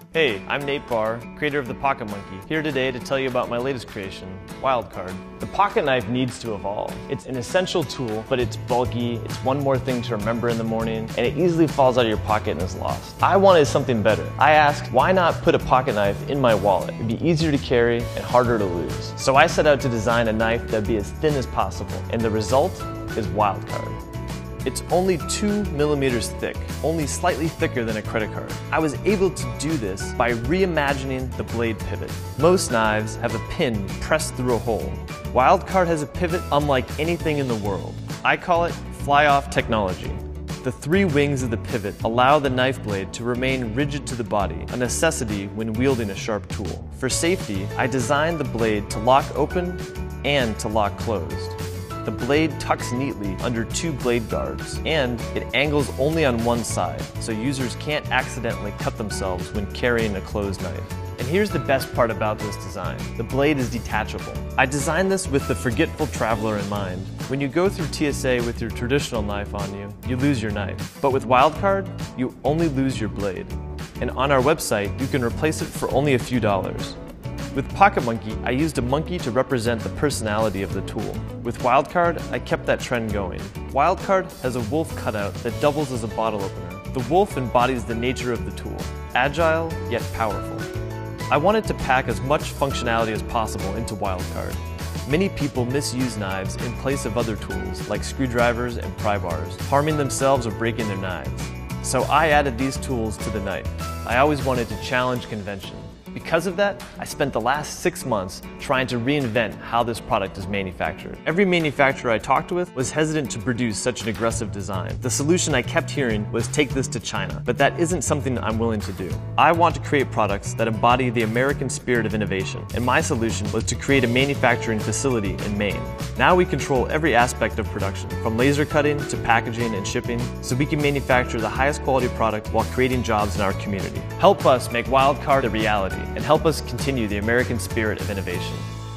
Hey, I'm Nate Barr, creator of the Pocket Monkey, here today to tell you about my latest creation, Wildcard. The pocket knife needs to evolve. It's an essential tool, but it's bulky, it's one more thing to remember in the morning, and it easily falls out of your pocket and is lost. I wanted something better. I asked, why not put a pocket knife in my wallet? It'd be easier to carry and harder to lose. So I set out to design a knife that'd be as thin as possible, and the result is Wildcard. It's only 2 millimeters thick, only slightly thicker than a credit card. I was able to do this by reimagining the blade pivot. Most knives have a pin pressed through a hole. Wildcard has a pivot unlike anything in the world. I call it fly-off technology. The 3 wings of the pivot allow the knife blade to remain rigid to the body, a necessity when wielding a sharp tool. For safety, I designed the blade to lock open and to lock closed. The blade tucks neatly under 2 blade guards, and it angles only on one side, so users can't accidentally cut themselves when carrying a closed knife. And here's the best part about this design. The blade is detachable. I designed this with the forgetful traveler in mind. When you go through TSA with your traditional knife on you, you lose your knife. But with Wildcard, you only lose your blade. And on our website, you can replace it for only a few dollars. With Pocket Monkey, I used a monkey to represent the personality of the tool. With Wildcard, I kept that trend going. Wildcard has a wolf cutout that doubles as a bottle opener. The wolf embodies the nature of the tool, agile yet powerful. I wanted to pack as much functionality as possible into Wildcard. Many people misuse knives in place of other tools like screwdrivers and pry bars, harming themselves or breaking their knives. So I added these tools to the knife. I always wanted to challenge convention. Because of that, I spent the last 6 months trying to reinvent how this product is manufactured. Every manufacturer I talked with was hesitant to produce such an aggressive design. The solution I kept hearing was take this to China, but that isn't something I'm willing to do. I want to create products that embody the American spirit of innovation, and my solution was to create a manufacturing facility in Maine. Now we control every aspect of production, from laser cutting to packaging and shipping, so we can manufacture the highest quality product while creating jobs in our community. Help us make Wildcard a reality, and help us continue the American spirit of innovation.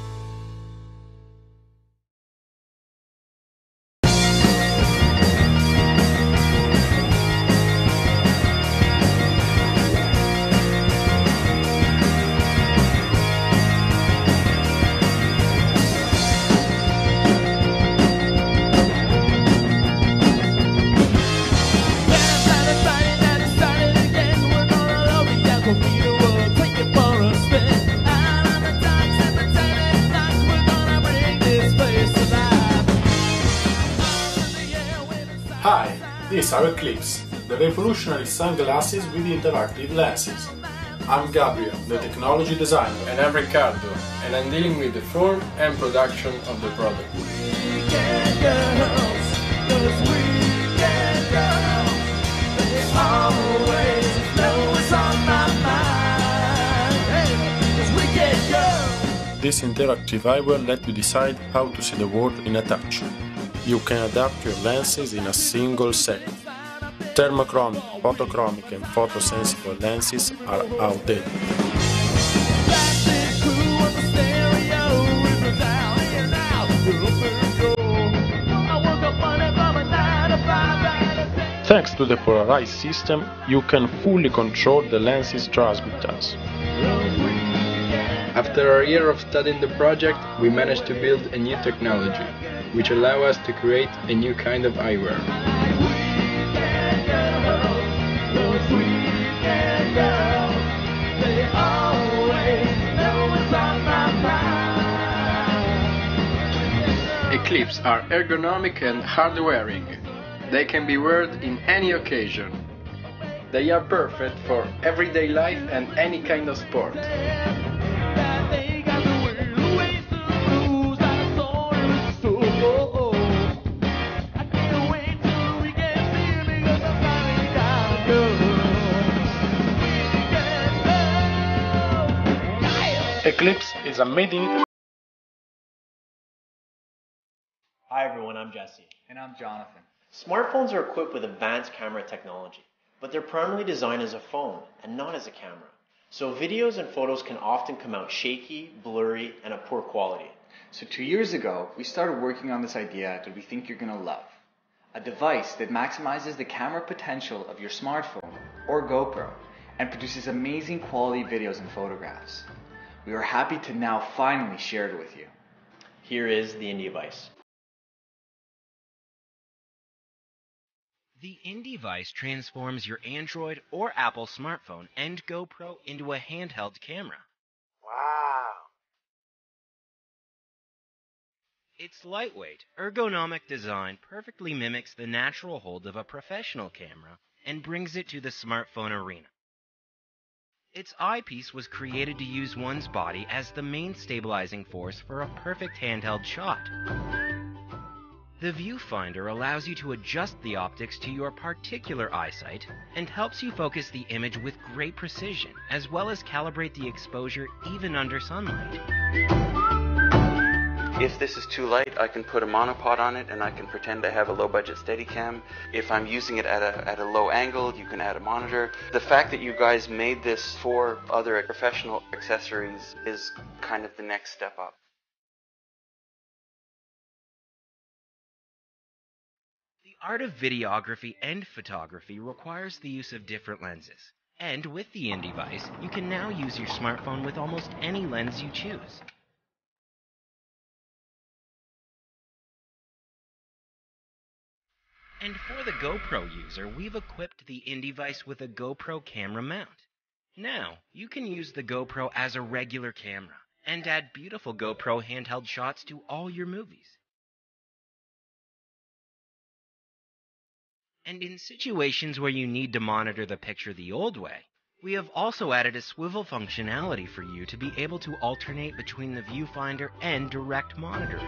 Hi, these are Eclipse, the revolutionary sunglasses with interactive lenses. I'm Gabriel, the technology designer. And I'm Ricardo, and I'm dealing with the form and production of the product. This interactive eyewear lets you decide how to see the world in a touch. You can adapt your lenses in a single second. Thermochromic, photochromic and photosensitive lenses are outdated. Thanks to the polarized system, you can fully control the lens's transmittance. After a year of studying the project, we managed to build a new technology, which allows us to create a new kind of eyewear. Eclipse are ergonomic and hard-wearing. They can be worn in any occasion. They are perfect for everyday life and any kind of sport. Eclipse is a made-in Hi everyone, I'm Jesse. And I'm Jonathan. Smartphones are equipped with advanced camera technology, but they're primarily designed as a phone and not as a camera. So videos and photos can often come out shaky, blurry, and of poor quality. So 2 years ago, we started working on this idea that we think you're going to love. A device that maximizes the camera potential of your smartphone or GoPro and produces amazing quality videos and photographs. We are happy to now finally share it with you. Here is the IndieVice. The IndieVice transforms your Android or Apple smartphone and GoPro into a handheld camera. Wow. Its lightweight, ergonomic design perfectly mimics the natural hold of a professional camera and brings it to the smartphone arena. Its eyepiece was created to use one's body as the main stabilizing force for a perfect handheld shot. The viewfinder allows you to adjust the optics to your particular eyesight and helps you focus the image with great precision, as well as calibrate the exposure even under sunlight. If this is too light, I can put a monopod on it and I can pretend I have a low-budget Steadicam. If I'm using it at a low angle, you can add a monitor. The fact that you guys made this for other professional accessories is kind of the next step up. The art of videography and photography requires the use of different lenses. And with the IndieVice, you can now use your smartphone with almost any lens you choose. And for the GoPro user, we've equipped the IndieVice with a GoPro camera mount. Now, you can use the GoPro as a regular camera and add beautiful GoPro handheld shots to all your movies. And in situations where you need to monitor the picture the old way, we have also added a swivel functionality for you to be able to alternate between the viewfinder and direct monitoring.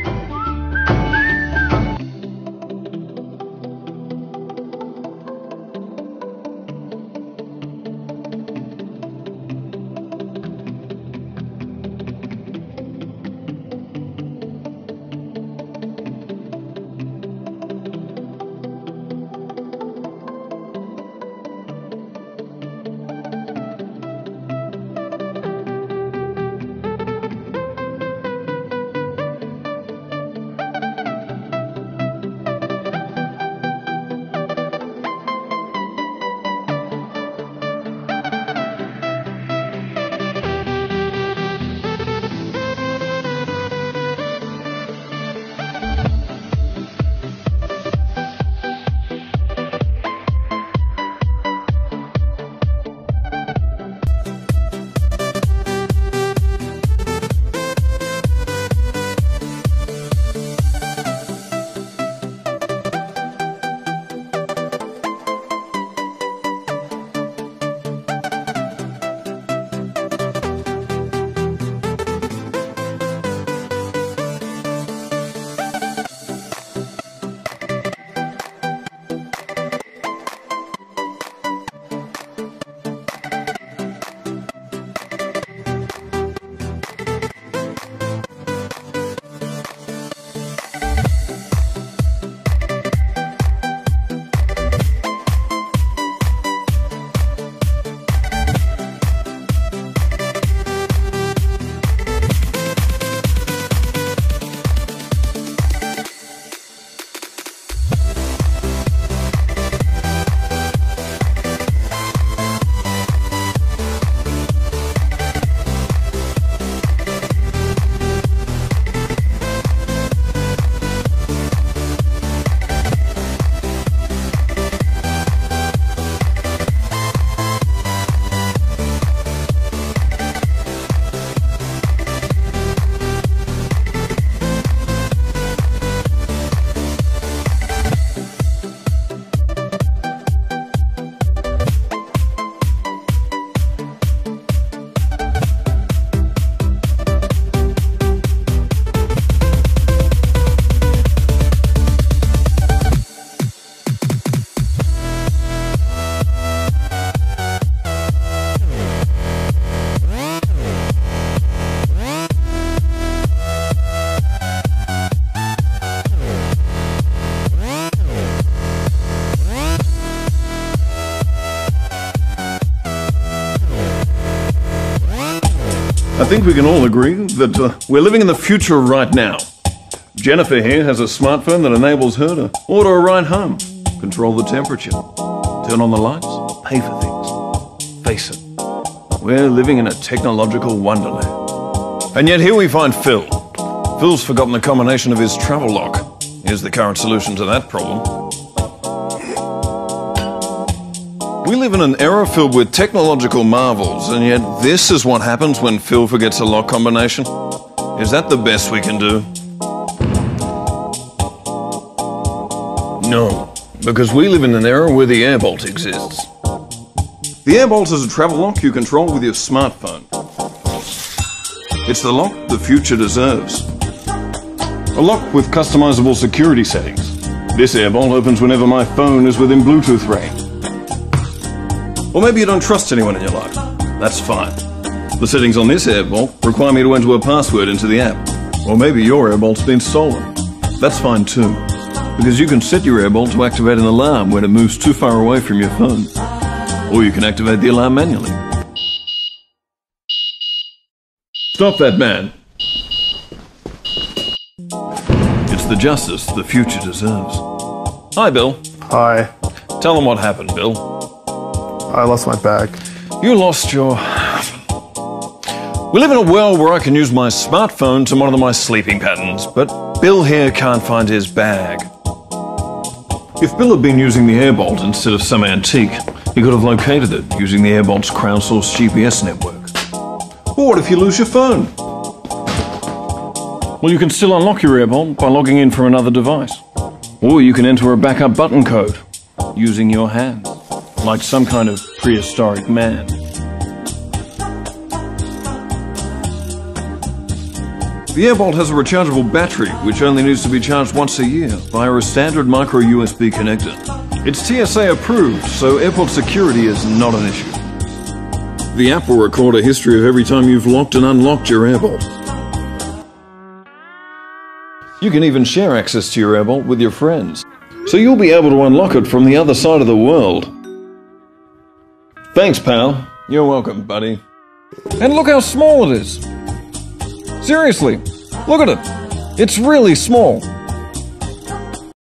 I think we can all agree that we're living in the future right now. Jennifer here has a smartphone that enables her to order a ride home, control the temperature, turn on the lights, pay for things. face it. We're living in a technological wonderland. And yet here we find Phil. Phil's forgotten the combination of his travel lock. Here's the current solution to that problem. We live in an era filled with technological marvels, and yet this is what happens when Phil forgets a lock combination. Is that the best we can do? No, because we live in an era where the AirBolt exists. The AirBolt is a travel lock you control with your smartphone. It's the lock the future deserves. A lock with customizable security settings. This AirBolt opens whenever my phone is within Bluetooth range. Or maybe you don't trust anyone in your life. That's fine. The settings on this AirBolt require me to enter a password into the app. Or maybe your AirBolt's been stolen. That's fine too, because you can set your AirBolt to activate an alarm when it moves too far away from your phone. Or you can activate the alarm manually. Stop that man. It's the justice the future deserves. Hi, Bill. Hi. Tell them what happened, Bill. I lost my bag. You lost your... We live in a world where I can use my smartphone to monitor my sleeping patterns, but Bill here can't find his bag. If Bill had been using the AirBolt instead of some antique, he could have located it using the AirBolt's crowdsourced GPS network. Or what if you lose your phone? Well, you can still unlock your AirBolt by logging in from another device. Or you can enter a backup button code using your hands, like some kind of prehistoric man. The AirBolt has a rechargeable battery, which only needs to be charged once a year via a standard micro USB connector. It's TSA approved, so airport security is not an issue. The app will record a history of every time you've locked and unlocked your AirBolt. You can even share access to your AirBolt with your friends, so you'll be able to unlock it from the other side of the world. Thanks, pal. You're welcome, buddy. And look how small it is. Seriously, look at it. It's really small.